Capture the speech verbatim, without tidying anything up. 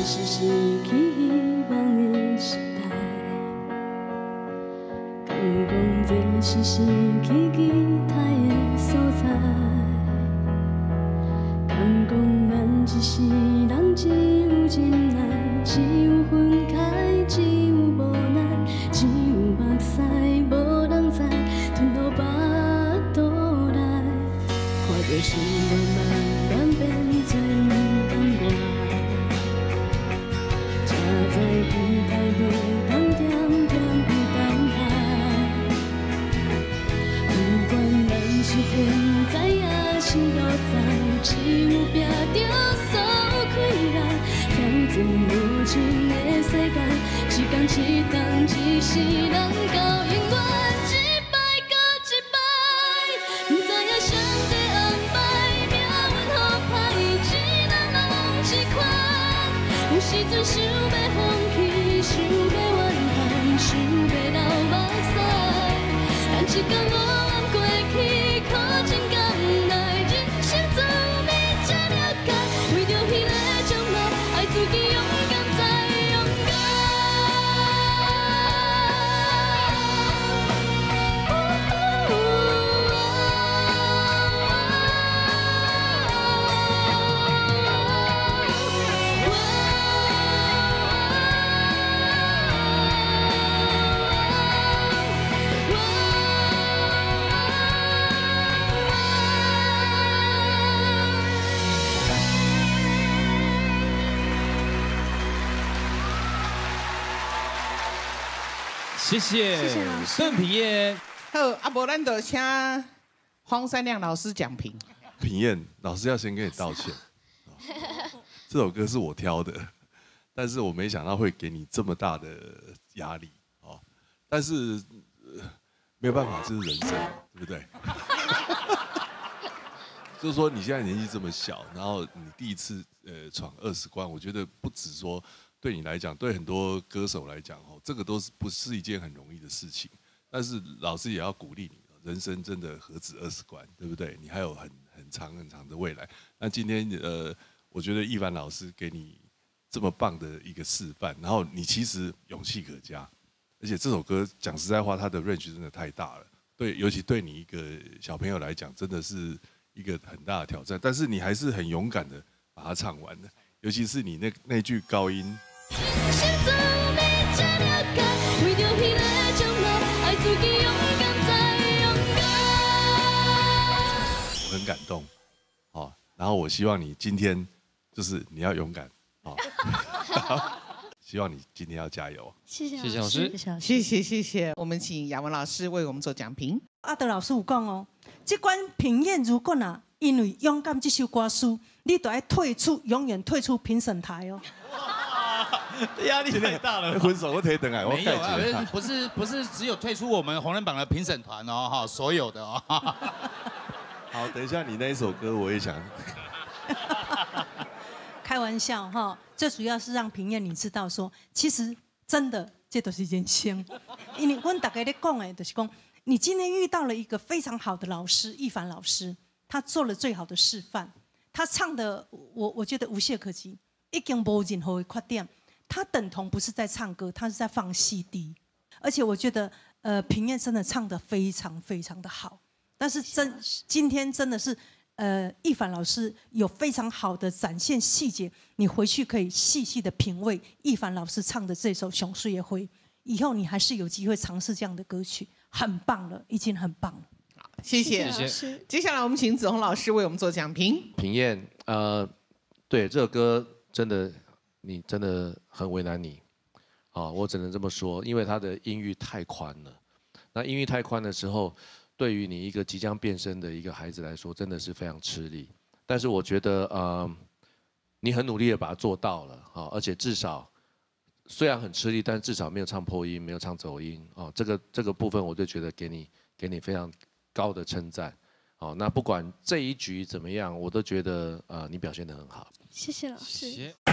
是失去希望的时代，敢讲这是失去期待的所在，敢讲咱一世人只有忍耐，只有分开，只有无奈，只有目屎无人知，吞落巴肚内，看着心乱慢慢变做不甘愿。 才知太袂当点点有等待，不管咱是天灾也是落灾，只有拼着锁开来，挑战无情的世界，一天一天一世人到永远，一摆搁一摆，不知影上帝安排，命运好歹，一人拢一款，有时阵想要。 想要怨叹，想要流目屎，但一天我往过去，可真甘来，人生滋味才了解，为着迄个将来，爱自己勇敢再勇敢。 谢谢， 谢谢老师邓品彦。 好，啊，无咱就请黄山亮老师讲评。 品彦老师要先跟你道歉，这首歌是我挑的，但是我没想到会给你这么大的压力哦。但是、呃、没有办法，这是人生，对不对？就是说你现在年纪这么小，然后你第一次呃闯二十关，我觉得不止说。 对你来讲，对很多歌手来讲，哦，这个都是不是一件很容易的事情。但是老师也要鼓励你，人生真的何止二十关，对不对？你还有很很长很长的未来。那今天呃，我觉得易凡老师给你这么棒的一个示范，然后你其实勇气可嘉，而且这首歌讲实在话，它的 range 真的太大了。对，尤其对你一个小朋友来讲，真的是一个很大的挑战。但是你还是很勇敢的把它唱完了，尤其是你那那句高音。 我很感动，哦，然后我希望你今天就是你要勇敢，哦，希望你今天要加油。 谢谢谢谢老师， 谢谢谢谢，我们请雅文老师为我们做讲评。 阿德老师有讲哦，这关评演如果呐，因为勇敢这首歌词，你都要退出，永远退出评审台哦。 压力太大了， 分手我可以等啊，我没有啊，不是不是只有退出我们红人榜的评审团哦，哈，所有的哦。 好，等一下你那一首歌我也想。 开玩笑哈，最主要是让评演你知道说，其实真的这都是人生。因为我大概在讲的，就是讲，你今天遇到了一个非常好的老师，易凡老师，他做了最好的示范，他唱的我我觉得无懈可击，已经没任何的缺点。 他等同不是在唱歌，他是在放 C D， 而且我觉得，呃，平燕真的唱得非常非常的好。但是真今天真的是，呃，易凡老师有非常好的展现细节，你回去可以细细的品味易凡老师唱的这首《熊岁月灰》，以后你还是有机会尝试这样的歌曲，很棒了，已经很棒了。 好，谢谢。 谢谢。 接下来我们请子红老师为我们做讲评。 品燕，呃，对这首歌真的。 你真的很为难你，啊，我只能这么说，因为它的音域太宽了。那音域太宽的时候，对于你一个即将变声的一个孩子来说，真的是非常吃力。但是我觉得，呃，你很努力的把它做到了，啊，而且至少虽然很吃力，但至少没有唱破音，没有唱走音，啊，这个这个部分我就觉得给你给你非常高的称赞。好，那不管这一局怎么样，我都觉得，呃，你表现得很好。 谢谢老师。